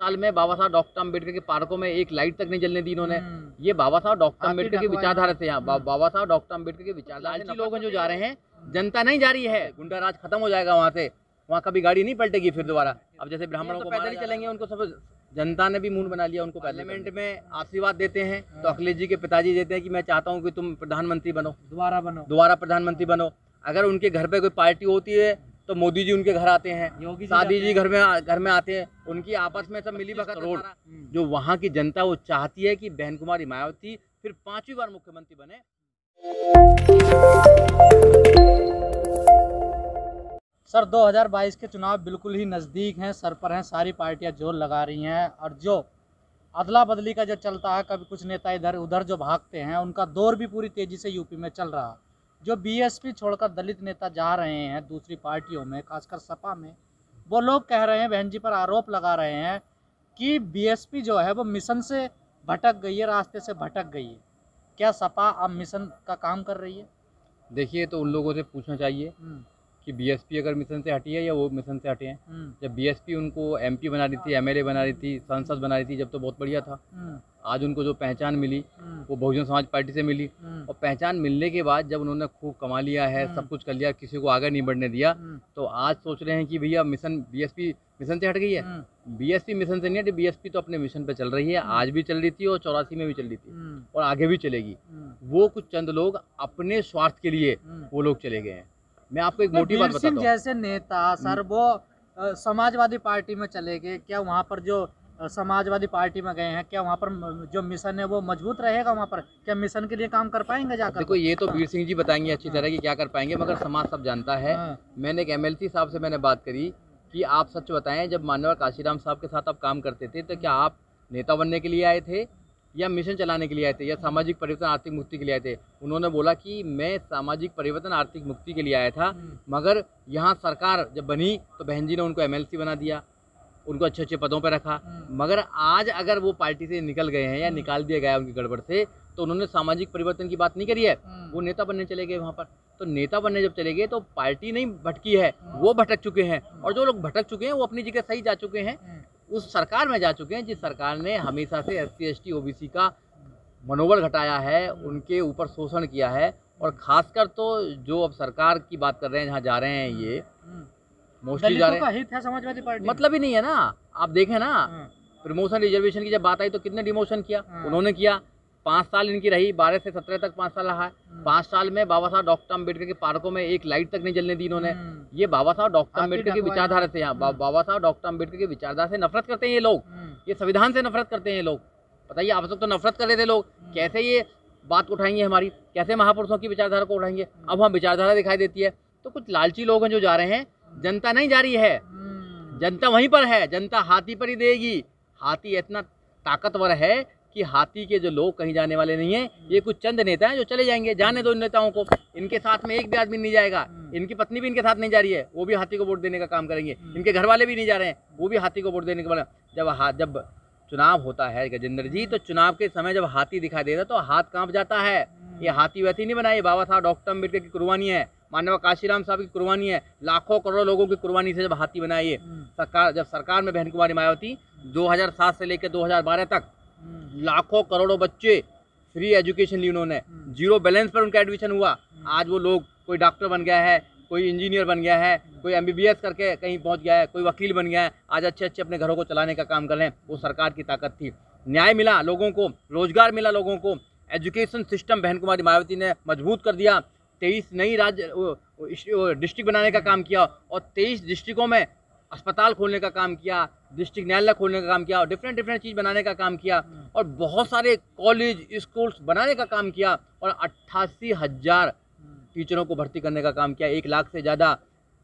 साल में बाबा साहब डॉक्टर अम्बेडकर के पार्कों में एक लाइट तक नहीं जलने दी इन्होंने। ये बाबा साहब डॉक्टर अम्बेडकर की विचारधारा से, यहाँ बाबा साहब डॉक्टर अम्बेडकर की विचारधारा से लोग जो जा रहे हैं, जनता नहीं जा रही है। गुंडा राज खत्म हो जाएगा वहाँ से, वहाँ कभी गाड़ी नहीं पलटेगी फिर दोबारा। अब जैसे ब्राह्मणों को पैदल ही चलेंगे, उनको सब जनता ने भी मूड बना लिया। उनको पार्लियामेंट में आशीर्वाद देते हैं तो अखिलेश जी के पिताजी देते हैं कि मैं चाहता हूँ कि तुम प्रधानमंत्री बनो, दोबारा प्रधानमंत्री बनो। अगर उनके घर पे कोई पार्टी होती है तो मोदी जी उनके घर आते हैं, शादी जी घर में आते हैं, उनकी आपस में सब मिली भगत रोड। जो वहाँ की जनता वो चाहती है कि बहन कुमारी मायावती फिर 5वीं बार मुख्यमंत्री बने। सर 2022 के चुनाव बिल्कुल ही नज़दीक हैं, सर पर हैं, सारी पार्टियां जोर लगा रही हैं और जो अदला बदली का जो चलता है, कभी कुछ नेता इधर उधर जो भागते हैं, उनका दौर भी पूरी तेज़ी से यूपी में चल रहा है। जो बीएसपी छोड़कर दलित नेता जा रहे हैं दूसरी पार्टियों में, खासकर सपा में, वो लोग कह रहे हैं, बहन जी पर आरोप लगा रहे हैं कि बीएसपी जो है वो मिशन से भटक गई है, रास्ते से भटक गई है। क्या सपा अब मिशन का काम कर रही है? देखिए, तो उन लोगों से पूछना चाहिए कि बीएसपी अगर मिशन से हटी है या वो मिशन से हटे हैं। जब बीएसपी उनको एमपी बना रही थी, एमएलए बना रही थी, सांसद बना रही थी, जब तो बहुत बढ़िया था। आज उनको जो पहचान मिली वो बहुजन समाज पार्टी से मिली, और पहचान मिलने के बाद जब उन्होंने खूब कमा लिया है, सब कुछ कर लिया, किसी को आगे नहीं बढ़ने दिया, तो आज सोच रहे हैं कि भैया मिशन बीएसपी मिशन से हट गई है। बीएसपी मिशन से नहीं हटी, बीएसपी तो अपने मिशन पे चल रही है। आज भी चल रही थी और 84 में भी चल रही थी और आगे भी चलेगी। वो कुछ चंद लोग अपने स्वार्थ के लिए वो लोग चले गए हैं। मैं आपको एक मोटी बात बताता हूँ। जैसे नेता सर वो समाजवादी पार्टी में चले गए, क्या वहाँ पर जो समाजवादी पार्टी में गए हैं, क्या वहाँ पर जो मिशन है वो मजबूत रहेगा? वहाँ पर क्या मिशन के लिए काम कर पाएंगे जाकर? देखो, ये तो वीर सिंह जी बताएंगे अच्छी तरह कि क्या कर पाएंगे, मगर समाज सब जानता है। मैंने एक एमएलसी साहब से मैंने बात करी कि आप सच बताएं, जब माननीय काशीराम साहब के साथ आप काम करते थे तो क्या आप नेता बनने के लिए आए थे या मिशन चलाने के लिए आए थे या सामाजिक परिवर्तन आर्थिक मुक्ति के लिए आए थे? उन्होंने बोला कि मैं सामाजिक परिवर्तन आर्थिक मुक्ति के लिए आया था, मगर यहाँ सरकार जब बनी तो बहन जी ने उनको एमएलसी बना दिया, उनको अच्छे अच्छे पदों पर रखा। मगर आज अगर वो पार्टी से निकल गए हैं या निकाल दिया गया है उनकी गड़बड़ से, तो उन्होंने सामाजिक परिवर्तन की बात नहीं करी है, वो नेता बनने चले गए वहाँ पर। तो नेता बनने जब चले गए तो पार्टी नहीं भटकी है, वो भटक चुके हैं। और जो लोग भटक चुके हैं वो अपनी जगह सही जा चुके हैं, उस सरकार में जा चुके हैं जिस सरकार ने हमेशा से एससी एसटी ओबीसी का मनोबल घटाया है, उनके ऊपर शोषण किया है। और खासकर तो जो अब सरकार की बात कर रहे हैं, जहाँ जा रहे हैं ये मोस्टली जा रहे हैं, हित है समाजवादी पार्टी, मतलब ही नहीं है ना। आप देखें ना, प्रमोशन रिजर्वेशन की जब बात आई तो कितने डिमोशन किया उन्होंने किया। 5 साल इनकी रही, 12 से 17 तक 5 साल रहा है। 5 साल में बाबा साहब डॉक्टर अम्बेडकर के पार्कों में एक लाइट तक नहीं जलने दी इन्होंने। ये बाबा साहब डॉक्टर अम्बेडकर की विचारधारा से, यहाँ बाबा साहब डॉक्टर अम्बेडकर की विचारधारा से नफरत करते हैं ये लोग। ये संविधान से नफरत करते हैं ये लोग। बताइए, आप सब तो नफरत कर रहे थे लोग, कैसे ये बात उठाएंगे हमारी, कैसे महापुरुषों की विचारधारा को उठाएंगे? अब वहाँ विचारधारा दिखाई देती है। तो कुछ लालची लोग हैं जो जा रहे हैं, जनता नहीं जा रही है, जनता वहीं पर है। जनता हाथी पर ही देगी। हाथी इतना ताकतवर है कि हाथी के जो लोग कहीं जाने वाले नहीं है। ये कुछ चंद नेता हैं जो चले जाएंगे, जाने दो इन नेताओं को। इनके साथ में एक भी आदमी नहीं जाएगा, इनकी पत्नी भी इनके साथ नहीं जा रही है, वो भी हाथी को वोट देने का काम करेंगे। इनके घर वाले भी नहीं जा रहे हैं, वो भी हाथी को वोट देने के बाद जब चुनाव होता है गजेंद्र जी, तो चुनाव के समय जब हाथी दिखाई देता तो हाथ कांप जाता है। ये हाथी वैसी नहीं बनाई, बाबा साहब डॉक्टर अम्बेडकर की कुर्बानी है, माननीय काशीराम साहब की कुर्बानी है, लाखों करोड़ों लोगों की कुर्बानी से जब हाथी बनाए सरकार। जब सरकार में बहन कुमारी मायावती 2007 से लेकर 2012 तक लाखों करोड़ों बच्चे फ्री एजुकेशन ली उन्होंने, 0 बैलेंस पर उनका एडमिशन हुआ। आज वो लोग, कोई डॉक्टर बन गया है, कोई इंजीनियर बन गया है, कोई एमबीबीएस करके कहीं पहुंच गया है, कोई वकील बन गया है, आज अच्छे अच्छे अपने घरों को चलाने का काम कर रहे हैं। वो सरकार की ताकत थी। न्याय मिला लोगों को, रोजगार मिला लोगों को, एजुकेशन सिस्टम बहन कुमारी मायावती ने मजबूत कर दिया। 23 नई राज्य डिस्ट्रिक्ट बनाने का काम किया और 23 डिस्ट्रिक्टों में अस्पताल खोलने का काम किया, डिस्ट्रिक्ट न्यायालय खोलने का काम किया और डिफरेंट चीज़ बनाने का काम किया और बहुत सारे कॉलेज स्कूल्स बनाने का काम किया और 88,000 टीचरों को भर्ती करने का काम किया। 1 लाख से ज़्यादा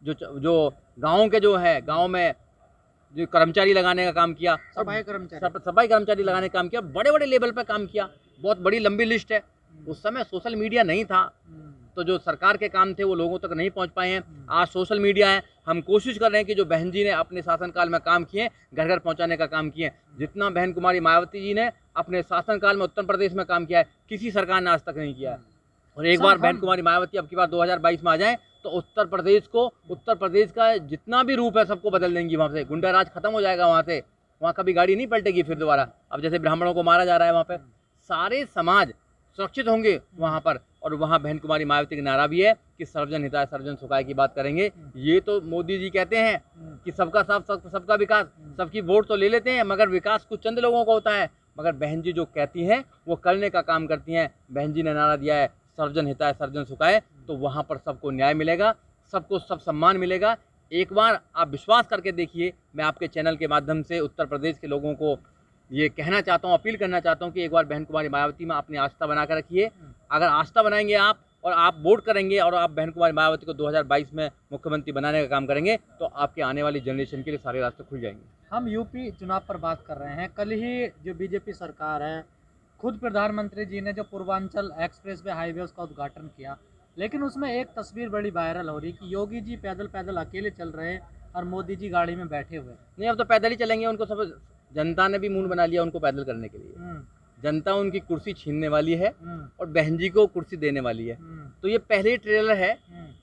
जो गाँव के जो है, गाँव में जो कर्मचारी लगाने का काम किया, सफाई कर्मचारी लगाने का काम किया, बड़े बड़े लेवल पर काम किया। बहुत बड़ी लंबी लिस्ट है। उस समय सोशल मीडिया नहीं था, तो जो सरकार के काम थे वो लोगों तक नहीं पहुंच पाए हैं। आज सोशल मीडिया है। हम कोशिश कर रहे हैं कि जो बहन जी ने अपने शासनकाल में काम किए, घर घर पहुंचाने का काम किए। जितना बहन कुमारी मायावती जी ने अपने शासनकाल में उत्तर प्रदेश में काम किया है, किसी सरकार ने आज तक नहीं किया है। और एक बार बहन कुमारी मायावती अब की बार 2022 में आ जाए तो उत्तर प्रदेश का जितना भी रूप है सबको बदल देंगी। वहाँ से गुंडा राज खत्म हो जाएगा, वहाँ से वहाँ कभी गाड़ी नहीं पलटेगी फिर दोबारा। अब जैसे ब्राह्मणों को मारा जा रहा है वहाँ पे, सारे समाज सुरक्षित होंगे वहाँ पर। और वहाँ बहन कुमारी मायावती का नारा भी है कि सर्वजन हिताय सर्वजन सुखाय की बात करेंगे। ये तो मोदी जी कहते हैं कि सबका साथ सबका विकास, सबकी वोट तो ले लेते हैं मगर विकास कुछ चंद लोगों का होता है। मगर बहन जी जो कहती हैं वो करने का काम करती हैं। बहन जी ने नारा दिया है सर्वजन हिताय सर्वजन सुखाय, तो वहाँ पर सबको न्याय मिलेगा, सबको सब सम्मान मिलेगा। एक बार आप विश्वास करके देखिए। मैं आपके चैनल के माध्यम से उत्तर प्रदेश के लोगों को ये कहना चाहता हूँ, अपील करना चाहता हूँ कि एक बार बहन कुमारी मायावती में अपनी आस्था बना कर रखिए। अगर आस्था बनाएंगे आप और आप वोट करेंगे और आप बहन कुमारी मायावती को 2022 में मुख्यमंत्री बनाने का काम करेंगे तो आपके आने वाली जनरेशन के लिए सारे रास्ते खुल जाएंगे। हम यूपी चुनाव पर बात कर रहे हैं। कल ही जो बीजेपी सरकार है, खुद प्रधानमंत्री जी ने जो पूर्वांचल एक्सप्रेस वे हाईवे उसका उद्घाटन किया, लेकिन उसमें एक तस्वीर बड़ी वायरल हो रही कि योगी जी पैदल पैदल अकेले चल रहे हैं और मोदी जी गाड़ी में बैठे हुए। नहीं, अब तो पैदल ही चलेंगे। उनको सब जनता ने भी मूड बना लिया उनको पैदल करने के लिए। जनता उनकी कुर्सी छीनने वाली है और बहन जी को कुर्सी देने वाली है। तो ये पहले ही ट्रेलर है,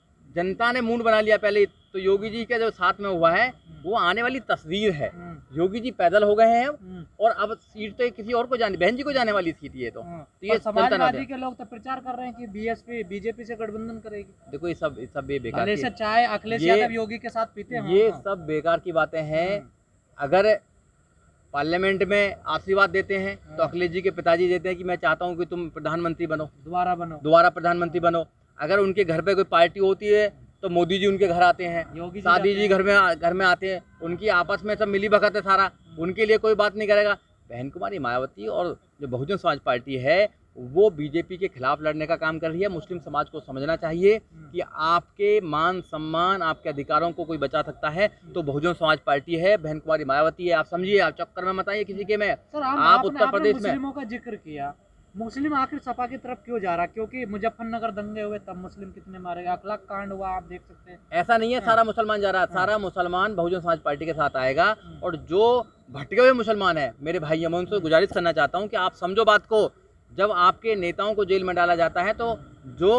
जनता ने मूड बना लिया पहले। तो योगी जी का जो साथ में हुआ है वो आने वाली तस्वीर है। योगी जी पैदल हो गए हैं और अब सीट तो किसी और को जाने, बहन जी को जाने वाली सीट ये तो ये समाजवादी के लोग तो प्रचार कर रहे हैं कि बीएसपी बीजेपी से गठबंधन करेगी। देखो ये सब बेकार से चाय अखिलेश यादव योगी के साथ पीते हैं, ये सब बेकार की बातें हैं। अगर पार्लियामेंट में आशीर्वाद देते हैं तो अखिलेश जी के पिताजी देते हैं कि मैं चाहता हूं कि तुम प्रधानमंत्री बनो, दोबारा प्रधानमंत्री बनो। अगर उनके घर पे कोई पार्टी होती है तो मोदी जी उनके घर आते हैं, शादी जी घर में आते हैं, उनकी आपस में सब मिली भगत है सारा, उनके लिए कोई बात नहीं करेगा। बहन कुमारी मायावती और जो बहुजन समाज पार्टी है वो बीजेपी के खिलाफ लड़ने का काम कर रही है। मुस्लिम समाज को समझना चाहिए कि आपके मान सम्मान, आपके अधिकारों को कोई बचा सकता है तो बहुजन समाज पार्टी है, बहन कुमारी मायावती है। आप समझिए, आप चक्कर में मत आइए किसी के में। आप उत्तर प्रदेश में मुस्लिमों का जिक्र किया, मुस्लिम आखिर सपा की तरफ क्यों जा रहा? क्योंकि मुजफ्फरनगर दंगे हुए तब मुस्लिम कितने मारे गए, अखलाक कांड हुआ, आप देख सकते हैं। ऐसा नहीं है सारा मुसलमान जा रहा है, सारा मुसलमान बहुजन समाज पार्टी के साथ आएगा। और जो भटके हुए मुसलमान है मेरे भाई, मैं उनसे गुजारिश करना चाहता हूँ कि आप समझो बात को। जब आपके नेताओं को जेल में डाला जाता है तो जो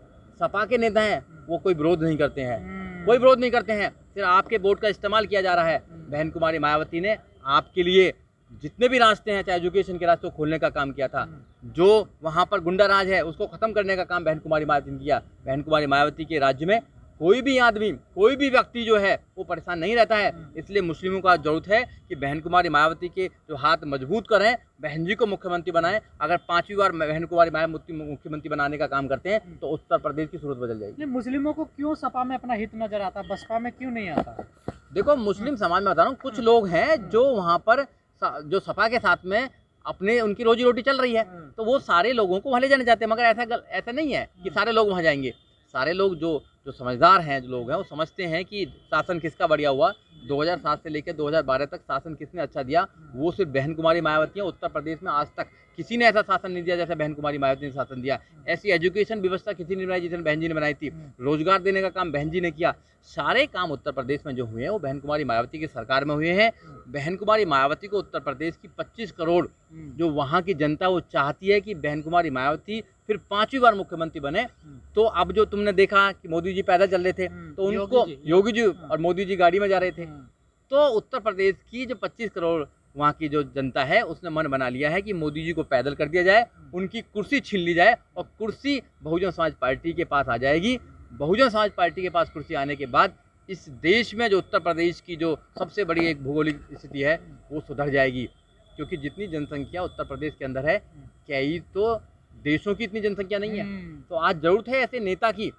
सपा के नेता हैं वो कोई विरोध नहीं करते हैं, कोई विरोध नहीं करते हैं, सिर्फ आपके वोट का इस्तेमाल किया जा रहा है। बहन कुमारी मायावती ने आपके लिए जितने भी रास्ते हैं, चाहे एजुकेशन के रास्ते को खोलने का काम किया था, जो वहाँ पर गुंडा राज है उसको खत्म करने का काम बहन कुमारी मायावती ने किया। बहन कुमारी मायावती के राज्य में कोई भी आदमी, कोई भी व्यक्ति जो है वो परेशान नहीं रहता है। इसलिए मुस्लिमों का जरूरत है कि बहन कुमारी मायावती के जो हाथ मजबूत करें, बहन जी को मुख्यमंत्री बनाएं। अगर 5वीं बार बहन कुमारी मायावती मुख्यमंत्री बनाने का काम करते हैं तो उत्तर प्रदेश की सूरत बदल जाएगी। मुस्लिमों को क्यों सपा में अपना हित नजर आता, बसपा में क्यों नहीं आता? देखो, मुस्लिम समाज में बता रहा हूँ, कुछ लोग हैं जो वहाँ पर जो सपा के साथ में अपने उनकी रोजी रोटी चल रही है तो वो सारे लोगों को वहाँ ले जाने चाहते हैं। मगर ऐसा नहीं है कि सारे लोग वहाँ जाएंगे। सारे लोग जो समझदार हैं, जो लोग हैं वो समझते हैं कि शासन किसका बढ़िया हुआ, 2007 से लेकर 2012 तक शासन किसने अच्छा दिया, वो सिर्फ बहन कुमारी मायावती है। उत्तर प्रदेश में आज तक किसी ने ऐसा शासन नहीं दिया जैसे बहन कुमारी मायावती ने शासन दिया। ऐसी एजुकेशन व्यवस्था किसी ने बनाई जिसने बहन जी ने बनाई थी। रोजगार देने का काम बहन जी ने किया। सारे काम उत्तर प्रदेश में जो हुए हैं वो बहन कुमारी मायावती की सरकार में हुए हैं। बहन कुमारी मायावती को उत्तर प्रदेश की 25 करोड़ जो वहाँ की जनता वो चाहती है कि बहन कुमारी मायावती फिर 5वीं बार मुख्यमंत्री बने। तो अब जो तुमने देखा कि मोदी जी पैदल चल रहे थे तो उनको योगी जी और मोदी जी गाड़ी में जा रहे थे, तो उत्तर प्रदेश की जो 25 करोड़ वहाँ की जो जनता है उसने मन बना लिया है कि मोदी जी को पैदल कर दिया जाए, उनकी कुर्सी छीन ली जाए और कुर्सी बहुजन समाज पार्टी के पास आ जाएगी। बहुजन समाज पार्टी के पास कुर्सी आने के बाद इस देश में जो उत्तर प्रदेश की जो सबसे बड़ी एक भौगोलिक स्थिति है वो सुधर जाएगी। क्योंकि जितनी जनसंख्या उत्तर प्रदेश के अंदर है, क्या ही तो देशों की इतनी जनसंख्या नहीं है। तो आज जरूरत है ऐसे नेता की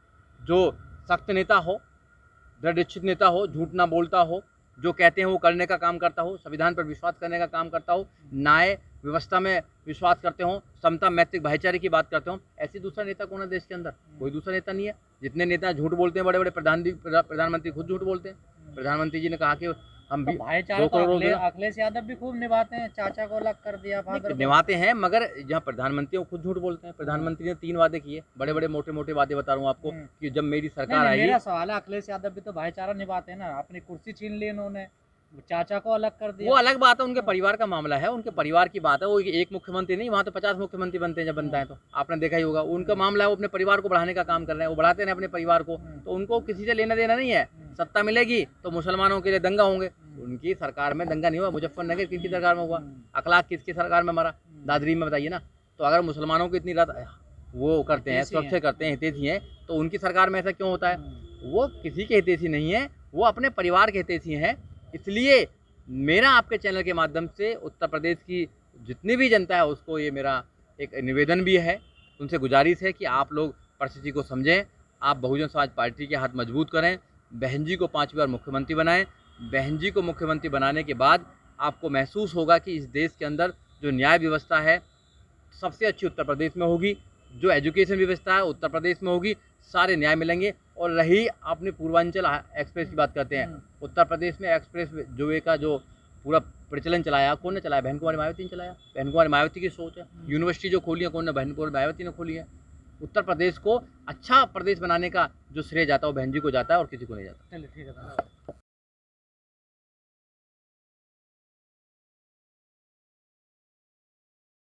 जो सख्त नेता हो, दृढ़ इच्छित नेता हो, झूठ ना बोलता हो, जो कहते हैं वो करने का काम करता हो, संविधान पर विश्वास करने का काम करता हो, न्याय व्यवस्था में विश्वास करते हो, समता मैत्रिक भाईचारे की बात करते हो। ऐसे दूसरा नेता कौन है देश के अंदर? कोई दूसरा नेता नहीं है। जितने नेता झूठ बोलते हैं, बड़े बड़े प्रधानमंत्री खुद झूठ बोलते हैं। प्रधानमंत्री जी ने कहा कि हम भी भाईचारा तो अखिलेश यादव भी खूब निभाते हैं, चाचा को अलग कर दिया, निभाते हैं, मगर जहाँ प्रधानमंत्री वो खुद झूठ बोलते हैं। प्रधानमंत्री ने 3 वादे किए, बड़े बड़े मोटे मोटे वादे बता रहा हूँ आपको कि जब मेरी सरकार आई। मेरा सवाल है, अखिलेश यादव भी तो भाईचारा निभाते हैं ना, अपनी कुर्सी छीन ली उन्होंने, चाचा को अलग कर दिया। वो अलग बात है, उनके परिवार का मामला है, उनके परिवार की बात है। वो एक मुख्यमंत्री नहीं, वहाँ तो 50 मुख्यमंत्री बनते हैं जब बनता है तो आपने देखा ही होगा। उनका मामला है, वो अपने परिवार को बढ़ाने का काम कर रहे हैं, वो बढ़ाते हैं अपने परिवार को। तो उनको किसी से लेना देना नहीं है। सत्ता मिलेगी तो मुसलमानों के लिए दंगा होंगे, उनकी सरकार में दंगा नहीं हुआ, मुजफ्फरनगर किसकी सरकार में हुआ, अखलाक किसकी सरकार में मरा, दादरी में बताइए ना। तो अगर मुसलमानों को इतनी रात वो करते हैं, सुरक्षा करते हैं, हितैषी हैं, तो उनकी सरकार में ऐसा क्यों होता है? वो किसी के हितैषी नहीं है, वो अपने परिवार के हितैषी हैं। इसलिए मेरा आपके चैनल के माध्यम से उत्तर प्रदेश की जितनी भी जनता है उसको ये मेरा एक निवेदन भी है, उनसे गुजारिश है कि आप लोग परिस्थिति को समझें, आप बहुजन समाज पार्टी के हाथ मजबूत करें, बहन जी को 5 बार मुख्यमंत्री बनाएं। बहन जी को मुख्यमंत्री बनाने के बाद आपको महसूस होगा कि इस देश के अंदर जो न्याय व्यवस्था है सबसे अच्छी उत्तर प्रदेश में होगी, जो एजुकेशन व्यवस्था है उत्तर प्रदेश में होगी, सारे न्याय मिलेंगे। और रही अपने पूर्वांचल एक्सप्रेस की बात करते हैं, उत्तर प्रदेश में एक्सप्रेस जो वे का जो पूरा प्रचलन चलाया, कौन ने चलाया? बहन कुमारी मायावती ने चलाया। बहन कुमारी मायावती की सोच है। यूनिवर्सिटी जो खोली है कौन ने? बहन कुमारी मायावती ने खोली है। उत्तर प्रदेश को अच्छा प्रदेश बनाने का जो श्रेय जाता है वो बहन जी को जाता है और किसी को नहीं जाता। चलिए ठीक है।